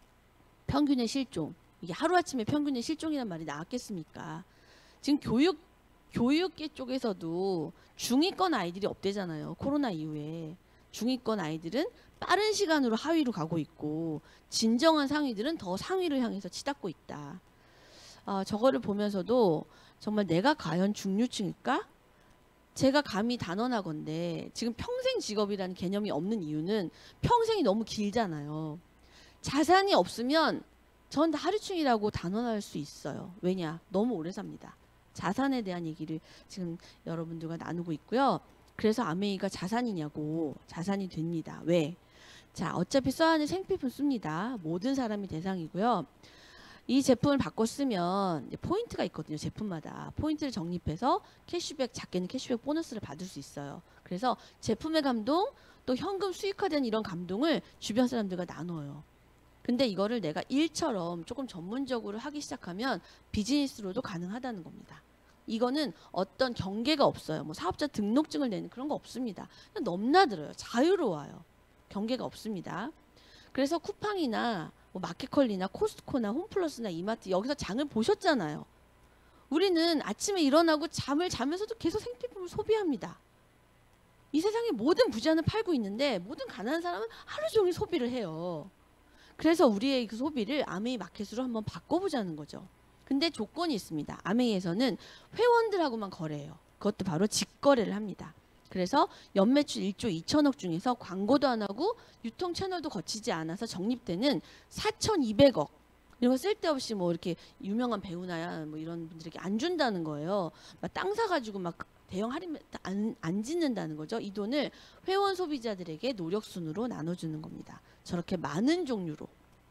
평균의 실종. 이게 하루아침에 평균의 실종이란 말이 나왔겠습니까? 지금 교육계 쪽에서도 중위권 아이들이 없대잖아요. 코로나 이후에. 중위권 아이들은 빠른 시간으로 하위로 가고 있고 진정한 상위들은 더 상위를 향해서 치닫고 있다. 저거를 보면서도 정말 내가 과연 중류층일까? 제가 감히 단언하건대 지금 평생 직업이라는 개념이 없는 이유는 평생이 너무 길잖아요. 자산이 없으면 전 다 하류층이라고 단언할 수 있어요. 왜냐? 너무 오래 삽니다. 자산에 대한 얘기를 지금 여러분들과 나누고 있고요. 그래서 아메이가 자산이냐고. 자산이 됩니다. 왜? 자, 어차피 써야 하는 생필품 씁니다. 모든 사람이 대상이고요. 이 제품을 바꿔 쓰면 포인트가 있거든요. 제품마다 포인트를 적립해서 캐시백, 작게는 캐시백 보너스를 받을 수 있어요. 그래서 제품의 감동 또 현금 수익화된 이런 감동을 주변 사람들과 나눠요. 근데 이거를 내가 일처럼 조금 전문적으로 하기 시작하면 비즈니스로도 가능하다는 겁니다. 이거는 어떤 경계가 없어요. 뭐 사업자 등록증을 내는 그런 거 없습니다. 그냥 넘나들어요. 자유로워요. 경계가 없습니다. 그래서 쿠팡이나 뭐 마켓컬리나 코스트코나 홈플러스나 이마트 여기서 장을 보셨잖아요. 우리는 아침에 일어나고 잠을 자면서도 계속 생필품을 소비합니다. 이 세상의 모든 부자는 팔고 있는데 모든 가난한 사람은 하루 종일 소비를 해요. 그래서 우리의 그 소비를 아메이 마켓으로 한번 바꿔보자는 거죠. 근데 조건이 있습니다. 아메이에서는 회원들하고만 거래해요. 그것도 바로 직거래를 합니다. 그래서 연매출 1조 2천억 중에서 광고도 안 하고 유통 채널도 거치지 않아서 적립되는 4,200억 이런 거 쓸데없이 뭐 이렇게 유명한 배우나 뭐 이런 분들에게 안 준다는 거예요. 막 땅 사가지고 막 대형 할인 안 짓는다는 거죠. 이 돈을 회원 소비자들에게 노력순으로 나눠주는 겁니다. 저렇게 많은 종류로.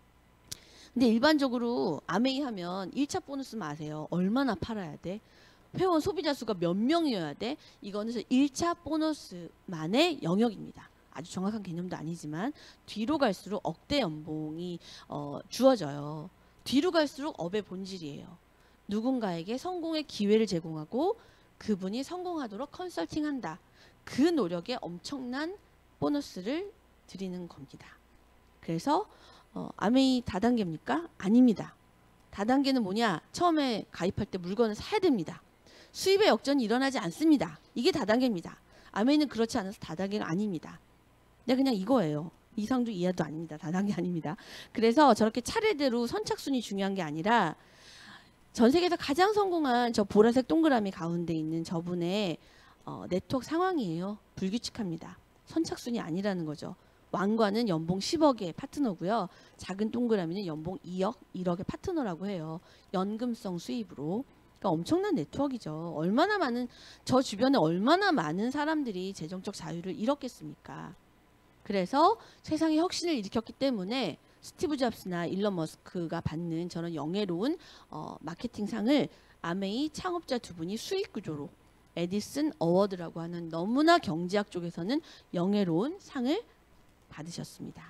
근데 일반적으로 아메이 하면 1차 보너스만 아세요. 얼마나 팔아야 돼? 회원 소비자 수가 몇 명이어야 돼? 이거는 1차 보너스만의 영역입니다. 아주 정확한 개념도 아니지만 뒤로 갈수록 억대 연봉이 주어져요. 뒤로 갈수록 업의 본질이에요. 누군가에게 성공의 기회를 제공하고 그분이 성공하도록 컨설팅한다. 그 노력에 엄청난 보너스를 드리는 겁니다. 그래서 아메이 다단계입니까? 아닙니다. 다단계는 뭐냐? 처음에 가입할 때 물건을 사야 됩니다. 수입의 역전이 일어나지 않습니다. 이게 다단계입니다. 아메이는 그렇지 않아서 다단계가 아닙니다. 네, 그냥 이거예요. 이상도 이하도 아닙니다. 다단계 아닙니다. 그래서 저렇게 차례대로 선착순이 중요한 게 아니라 전 세계에서 가장 성공한 저 보라색 동그라미 가운데 있는 저분의 네트워크 상황이에요. 불규칙합니다. 선착순이 아니라는 거죠. 왕관은 연봉 10억의 파트너고요. 작은 동그라미는 연봉 2억, 1억의 파트너라고 해요. 연금성 수입으로. 그러니까 엄청난 네트워크이죠. 얼마나 많은 저 주변에 얼마나 많은 사람들이 재정적 자유를 잃었겠습니까? 그래서 세상에 혁신을 일으켰기 때문에 스티브 잡스나 일론 머스크가 받는 저런 영예로운 마케팅상을 아메이 창업자 두 분이 수익 구조로 에디슨 어워드라고 하는 너무나 경제학 쪽에서는 영예로운 상을 받으셨습니다.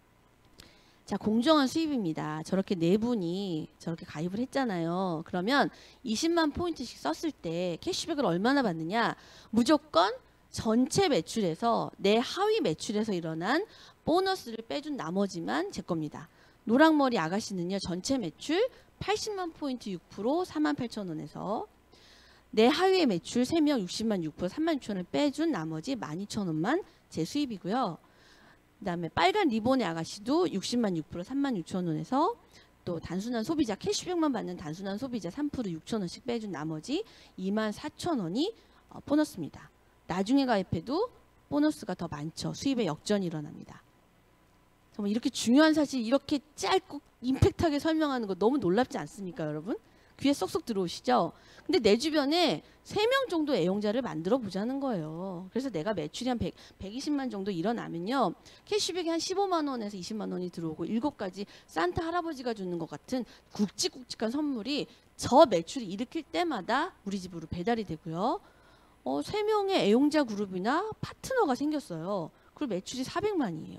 자, 공정한 수입입니다. 저렇게 네 분이 저렇게 가입을 했잖아요. 그러면 20만 포인트씩 썼을 때 캐시백을 얼마나 받느냐? 무조건 전체 매출에서 내 하위 매출에서 일어난 보너스를 빼준 나머지만 제 겁니다. 노랑머리 아가씨는요. 전체 매출 80만 포인트 6% 48,000원에서 내 하위의 매출 3명 60만 6% 36,000원을 빼준 나머지 12,000원만 제 수입이고요. 그 다음에 빨간 리본의 아가씨도 60만 6% 36,000원에서 또 단순한 소비자 캐시백만 받는 단순한 소비자 3% 6,000원씩 빼준 나머지 24,000원이 보너스입니다. 나중에 가입해도 보너스가 더 많죠. 수입의 역전이 일어납니다. 정말 이렇게 중요한 사실 이렇게 짧고 임팩트하게 설명하는 거 너무 놀랍지 않습니까, 여러분? 귀에 쏙쏙 들어오시죠? 근데 내 주변에 3명 정도 애용자를 만들어 보자는 거예요. 그래서 내가 매출이 한 120만 정도 일어나면요. 캐시백이 한 15만 원에서 20만 원이 들어오고 7가지 산타 할아버지가 주는 것 같은 굵직굵직한 선물이 저 매출이 일으킬 때마다 우리 집으로 배달이 되고요. 3명의 애용자 그룹이나 파트너가 생겼어요. 그리고 매출이 400만이에요.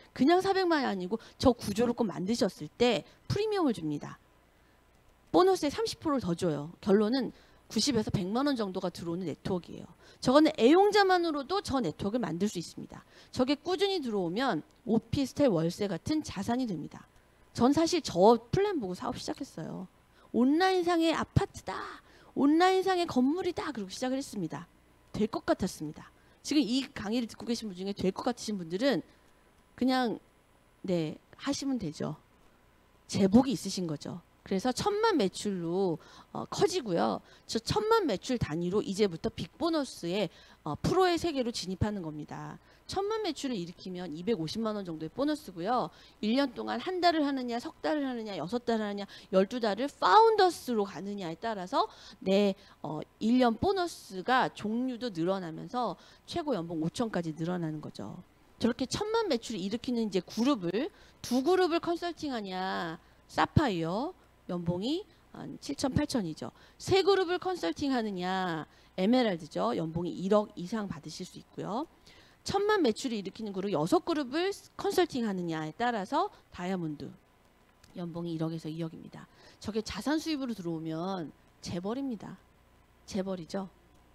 그냥 400만이 아니고 저 구조를 꼭 만드셨을 때 프리미엄을 줍니다. 보너스에 30%를 더 줘요. 결론은 90에서 100만 원 정도가 들어오는 네트워크예요. 저거는 애용자만으로도 저 네트워크를 만들 수 있습니다. 저게 꾸준히 들어오면 오피스텔 월세 같은 자산이 됩니다. 전 사실 저 플랜 보고 사업 시작했어요. 온라인상의 아파트다. 온라인상의 건물이다. 그러고 시작을 했습니다. 될 것 같았습니다. 지금 이 강의를 듣고 계신 분 중에 될 것 같으신 분들은 그냥 네 하시면 되죠. 제복이 있으신 거죠. 그래서 1000만 매출로 커지고요. 저 1000만 매출 단위로 이제부터 빅보너스의 프로의 세계로 진입하는 겁니다. 1000만 매출을 일으키면 250만 원 정도의 보너스고요. 1년 동안 한 달을 하느냐, 석 달을 하느냐, 6달을 하느냐, 12달을 파운더스로 가느냐에 따라서 내 1년 보너스가 종류도 늘어나면서 최고 연봉 5천까지 늘어나는 거죠. 저렇게 1000만 매출을 일으키는 이제 그룹을 두 그룹을 컨설팅하냐, 사파이어 연봉이 한 7천, 8천이죠. 세 그룹을 컨설팅 하느냐, 에메랄드죠. 연봉이 1억 이상 받으실 수 있고요. 1000만 매출을 일으키는 그룹 6그룹을 컨설팅 하느냐에 따라서 다이아몬드 연봉이 1억에서 2억입니다. 저게 자산 수입으로 들어오면 재벌입니다. 재벌이죠.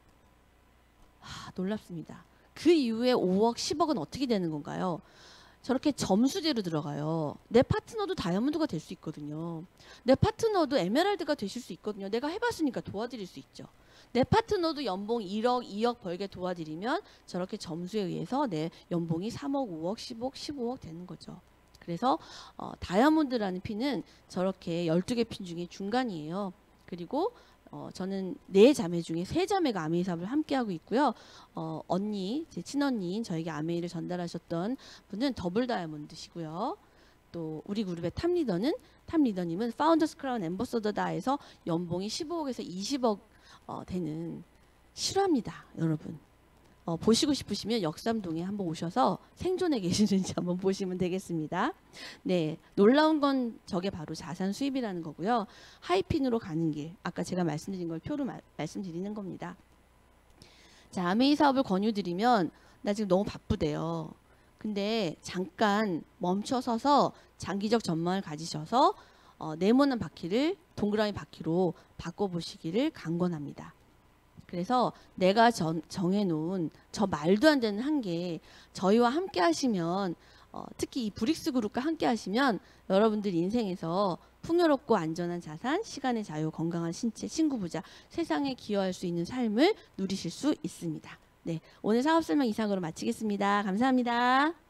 놀랍습니다. 그 이후에 5억, 10억은 어떻게 되는 건가요? 저렇게 점수제로 들어가요. 내 파트너도 다이아몬드가 될 수 있거든요. 내 파트너도 에메랄드가 되실 수 있거든요. 내가 해봤으니까 도와드릴 수 있죠. 내 파트너도 연봉 1억, 2억 벌게 도와드리면 저렇게 점수에 의해서 내 연봉이 3억, 5억, 10억, 15억 되는 거죠. 그래서 다이아몬드라는 핀은 저렇게 12개 핀 중에 중간이에요. 그리고 저는 4자매 중에 3자매가 아메이 사업을 함께 하고 있고요. 언니, 제 친언니인 저에게 아메이를 전달하셨던 분은 더블 다이아몬드시고요. 또 우리 그룹의 탑리더님은 파운더스 크라운 앰버서더다 해서 연봉이 15억에서 20억 되는 실화입니다, 여러분. 보시고 싶으시면 역삼동에 한번 오셔서 생존해 계시는지 한번 보시면 되겠습니다. 네, 놀라운 건 저게 바로 자산 수입이라는 거고요. 하이핀으로 가는 길, 아까 제가 말씀드린 걸 표로 말씀드리는 겁니다. 자, 아메이 사업을 권유드리면 나 지금 너무 바쁘대요. 근데 잠깐 멈춰서서 장기적 전망을 가지셔서 네모난 바퀴를 동그라미 바퀴로 바꿔보시기를 강권합니다. 그래서 내가 정해놓은 저 말도 안 되는 한계, 저희와 함께 하시면 특히 이 브릭스 그룹과 함께 하시면 여러분들 인생에서 풍요롭고 안전한 자산, 시간의 자유, 건강한 신체, 친구 부자, 세상에 기여할 수 있는 삶을 누리실 수 있습니다. 네, 오늘 사업 설명 이상으로 마치겠습니다. 감사합니다.